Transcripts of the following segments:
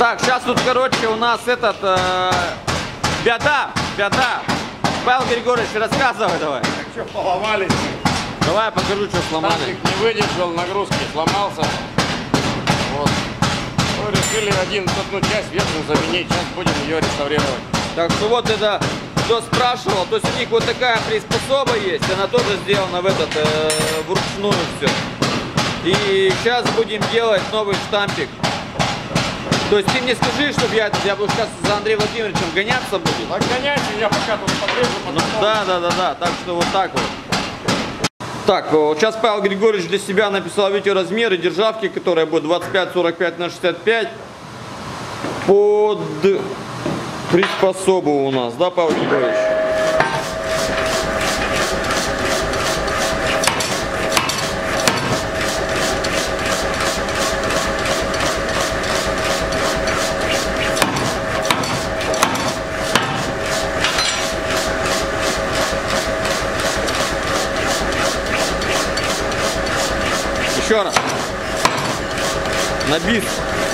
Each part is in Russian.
Так, сейчас тут, короче, у нас этот беда. Павел Григорьевич, рассказывай давай. Так что, поломались? Давай я покажу, что сломали. Танчик не выдержал нагрузки, сломался. Вот. Ну, решили одну часть верхнюю заменить, сейчас будем ее реставрировать. Так что вот это, кто спрашивал, то есть у них вот такая приспособа есть, она тоже сделана вручную все. И сейчас будем делать новый штампик. То есть ты мне скажи, чтобы я буду сейчас за Андреем Владимировичем гоняться буду. Так гоняйте, я пока тут подрежу, потом... Да, так что вот так вот. Так, вот сейчас Павел Григорьевич для себя написал, видите, размеры державки, которая будет 25-45 на 65 под приспособу у нас, да, Павел Григорьевич? Еще раз. На бис.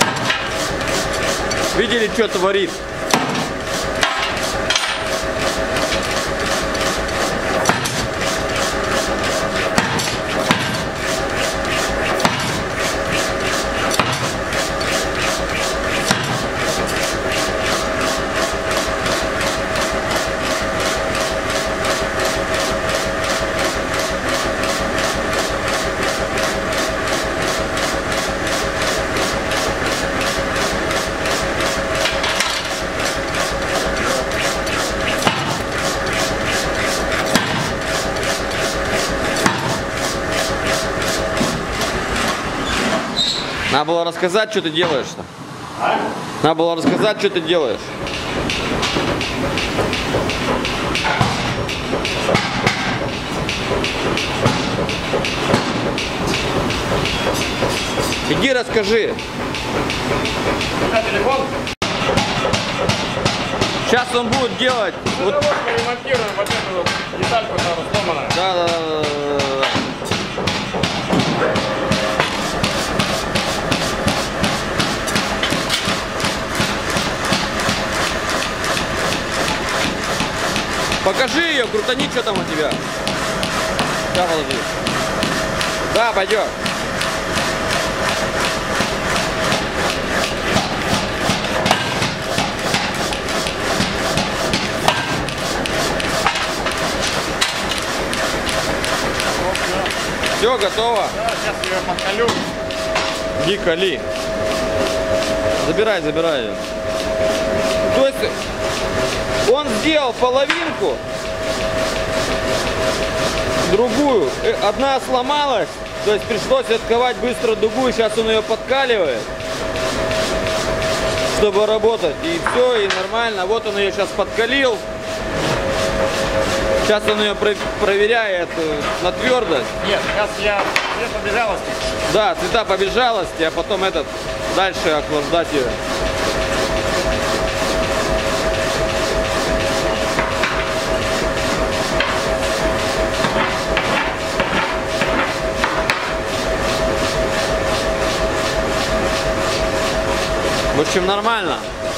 Видели, что творит? Надо было рассказать, что ты делаешь-то. Надо было рассказать, что ты делаешь. Иди расскажи. Телефон? Сейчас он будет делать. Вот мы ремонтируем вот эту вот детальку, которая сломанная. Да. Покажи ее, крутани, что там у тебя. Да, положи. Да, пойдет. Все, готово. Да, сейчас я ее подколю. Иди кали. Забирай ее. То есть он сделал половинку, другую, одна сломалась, то есть пришлось отковать быстро дугу, и сейчас он ее подкаливает, чтобы работать, и все, и нормально. Вот он ее сейчас подкалил, сейчас он ее проверяет на твердость. Нет, сейчас я цвет побежалости. Да, цвета побежалости, а потом дальше охлаждать ее. В общем, нормально.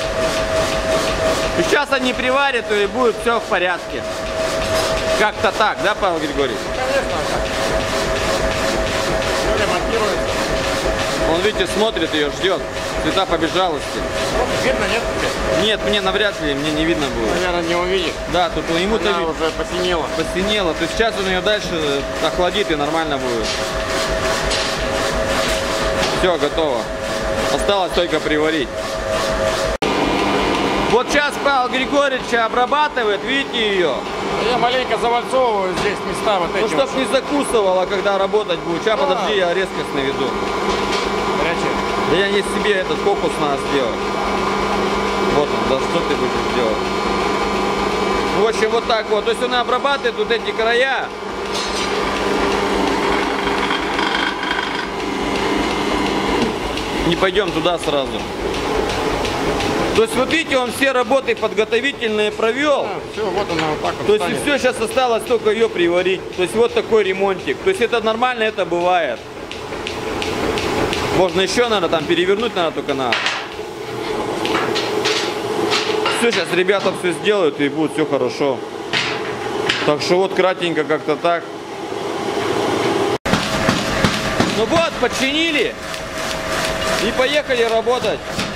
И сейчас они приварят, и будет все в порядке. Как-то так, да, Павел Григорьевич? Конечно, так. Все ремонтируется. Он, видите, смотрит ее, ждет. Цвета побежалости. Ну, видно, нет? Нет, мне навряд ли, мне не видно будет. Наверное, не увидит. Да, тут ему-то она уже посинела. Посинела. То есть сейчас он ее дальше охладит, и нормально будет. Все, готово. Осталось только приварить. Вот сейчас Павел Григорьевич обрабатывает, видите ее? Я маленько завальцовываю здесь места вот эти. Ну, чтоб не закусывала, когда работать будет. Сейчас, подожди, я резкость наведу. Горячее. Да я не себе этот фокус надо сделать. Вот он, да что ты будешь делать? В общем, вот так вот. То есть он обрабатывает вот эти края. Не пойдем туда сразу. То есть, вот видите, он все работы подготовительные провел. Все, вот она вот так вот. То есть, и все, сейчас осталось только ее приварить. То есть, вот такой ремонтик. То есть, это нормально, это бывает. Можно еще, наверное, там перевернуть, наверное, только надо. все, сейчас ребята все сделают и будет все хорошо. Так что вот кратенько как-то так. Ну вот, починили и поехали работать.